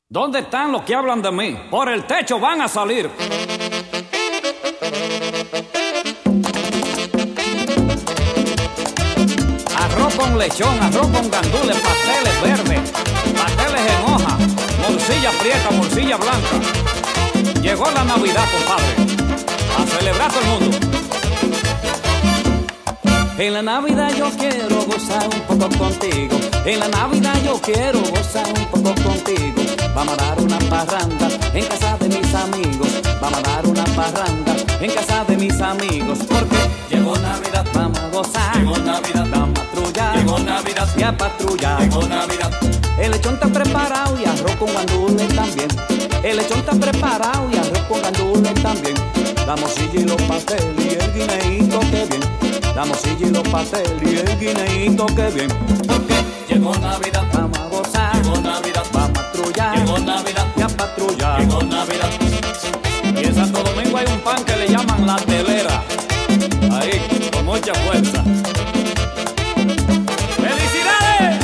¿Dónde están los que hablan de mí? Por el techo van a salir. Arroz con lechón, arroz con gandules, pasteles verdes, pasteles en hoja, morcilla prieta, morcilla blanca. Llegó la Navidad, compadre, a celebrar todo el mundo. En la Navidad yo quiero gozar un poco contigo. En la Navidad yo quiero gozar un poco contigo. Vamos a dar una parranda en casa de mis amigos. Vamos a dar una parranda en casa de mis amigos. Porque llegó Navidad, vamos a gozar. Llegó Navidad, vamos a patrullar. Llegó Navidad, y a patrullar. Llegó Navidad. El lechón está preparado y arroz con gandules también. El lechón está preparado y arroz con gandules también. La morcilla y los pasteles y el guineíto, que bien. La morcilla y los pasteles y el guineíto, que bien. Porque llegó Navidad, vamos a gozar. Llegó Navidad, vamos a patrullar. Llegó Navidad, y a patrullar. Llegó Navidad. Y en Santo Domingo hay un pan que le llaman la telera. Ahí, con mucha fuerza. ¡Felicidades!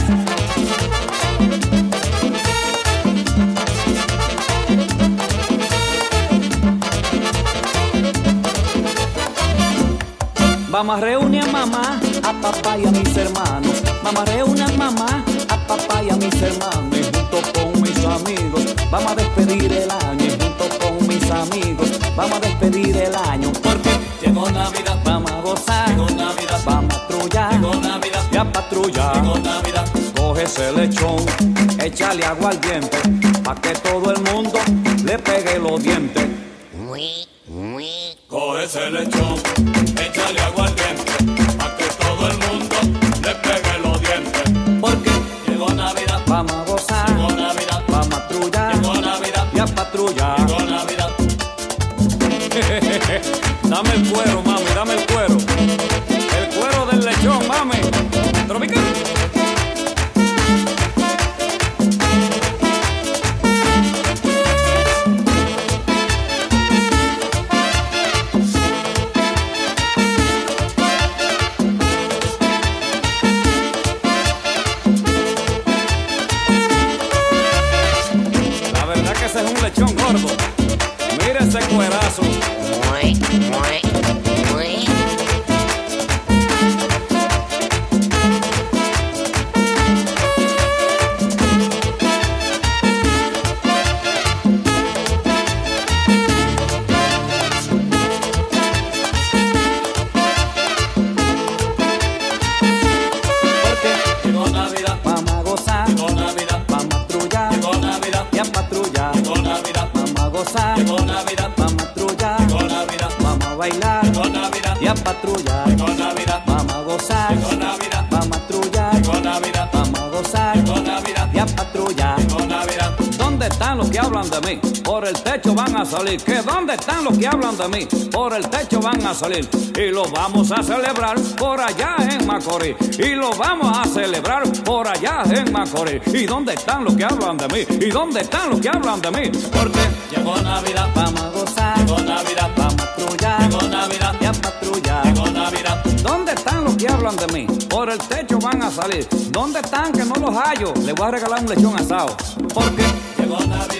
Vamos a reunir a mamá, a papá y a mis hermanos. Vamos a reunir a mamá, a papá y a mis hermanos. Y junto con mis amigos vamos a despedir el año. Y junto con mis amigos vamos a despedir el año. Porque llegó Navidad, vamos a gozar. Llegó Navidad, vamos a patrullar. Llegó Navidad, y a patrullar. Llegó Navidad. Coge ese lechón, échale agua al diente, pa' que todo el mundo le pegue los dientes. Coge ese lechón, échale agua al diente, pa' que todo el mundo le pegue los dientes. Porque llegó Navidad, vamos a gozar. Llegó Navidad, vamos a patrullar. Llegó Navidad, y a patrullar. Llegó Navidad. Dame el cuero, mami, dame el cuero. El cuero del lechón, mami. Tropical. La verdad que ese es un lechón gordo. Mira ese cuerazo. Llegó Navidad, Vamos a gozar. Llegó Navidad, Vamos a patrullar. Llegó Navidad, y a patrullar. Llegó Navidad, Vamos a gozar. Llegó Navidad, Vamos a patrullar. Llegó Navidad, Vamos a bailar. Llegó Navidad, y a patrullar. Llegó Navidad, Vamos a gozar. Llegó Navidad, Vamos a patrullar. Llegó Navidad, Vamos a gozar. Llegó Navidad, y a patrullar. Llegó Navidad. ¿Dónde están los que hablan de mí? Por el techo van a salir. ¿Que dónde están los que hablan de mí? Por el techo van a salir. Y lo vamos a celebrar por allá en Macorís. Y lo vamos a celebrar por allá en Macorís. ¿Y dónde están los que hablan de mí? ¿Y dónde están los que hablan de mí? Porque Llegó Navidad, vamos a gozar. Llegó Navidad, Vamos a patrullar. Llegó Navidad, y a patrullar. Llegó Navidad. ¿Dónde están los que hablan de mí? Por el techo van a salir. ¿Dónde están que no los hallo? Les voy a regalar un lechón asado. Porque Llegó Navidad.